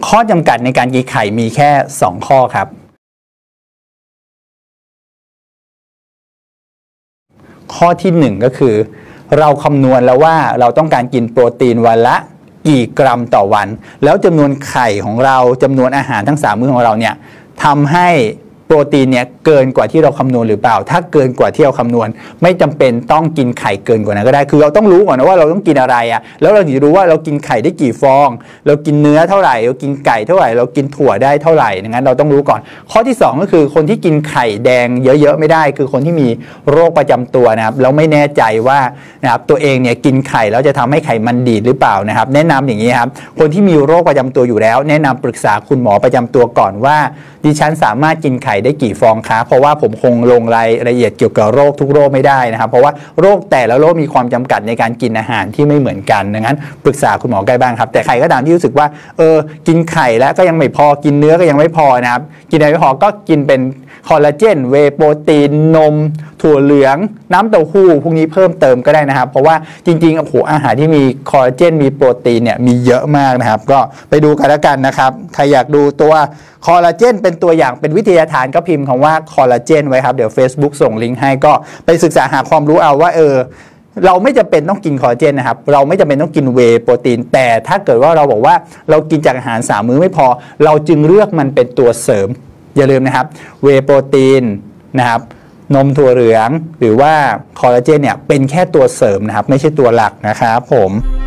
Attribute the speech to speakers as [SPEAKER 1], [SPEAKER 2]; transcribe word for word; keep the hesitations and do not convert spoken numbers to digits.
[SPEAKER 1] ข้อจำกัดในการกินไข่มีแค่สองข้อครับข้อที่หนึ่งก็คือเราคำนวณแล้วว่าเราต้องการกินโปรตีนวันละกี่กรัมต่อวันแล้วจำนวนไข่ของเราจำนวนอาหารทั้งสามมื้อของเราเนี่ยทำให้โปรตีนเนี่ยเกินกว่าที่เราคำนวณหรือเปล่าถ้าเกินกว่าที่เราคำนวณไม่จำเป็นต้องกินไข่เกินกว่านั้นก็ได้คือเราต้องรู้ก่อนนะว่าเราต้องกินอะไรอ่ะแล้วเราถึงจะรู้ว่าเรากินไข่ได้กี่ฟองเรากินเนื้อเท่าไหร่เรากินไก่เท่าไหร่เรากินถั่วได้เท่าไหร่ดังนั้นเราต้องรู้ก่อนข้อที่สองก็คือคนที่กินไข่แดงเยอะๆไม่ได้คือคนที่มีโรคประจำตัวนะครับแล้วไม่แน่ใจว่านะครับตัวเองเนี่ยกินไข่แล้วจะทำให้ไขมันดีดหรือเปล่านะครับแนะนำอย่างนี้ครับคนที่มีโรคประจำตัวอยู่แล้วแนะนำปรึกษาคุณหมอประจำตัวก่อนว่าดิฉันสามารถกินไข่ได้กี่ฟองคะเพราะว่าผมคงลงรายละเอียดเกี่ยวกับโรคทุกโรคไม่ได้นะครับเพราะว่าโรคแต่ละโรคมีความจำกัดในการกินอาหารที่ไม่เหมือนกันดังนั้นปรึกษาคุณหมอใกล้บ้างครับแต่ใครก็ตามที่รู้สึกว่าเออกินไข่แล้วก็ยังไม่พอกินเนื้อก็ยังไม่พอนะครับกินอะไรไม่พอก็กินเป็นคอลลาเจนเวย์โปรตีนนมถั่วเหลืองน้ำเต้าหู้พวกนี้เพิ่มเติมก็ได้นะครับเพราะว่าจริงๆโอ้โหอาหารที่มีคอลลาเจนมีโปรตีนเนี่ยมีเยอะมากนะครับก็ไปดูกันแล้วกันนะครับใครอยากดูตัวคอลลาเจนเป็นตัวอย่างเป็นวิทยาทานก็พิมพ์คำว่าคอลลาเจนไว้ครับเดี๋ยว Facebook ส่งลิงก์ให้ก็ไปศึกษาหาความรู้เอาว่าเออเราไม่จำเป็นต้องกินคอลลาเจนนะครับเราไม่จำเป็นต้องกินเวย์โปรตีนแต่ถ้าเกิดว่าเราบอกว่าเรากินจากอาหารสามมื้อไม่พอเราจึงเลือกมันเป็นตัวเสริมอย่าลืมนะครับเวย์โปรตีนนะครับนมถั่วเหลืองหรือว่าคอลลาเจนเนี่ยเป็นแค่ตัวเสริมนะครับไม่ใช่ตัวหลักนะครับผม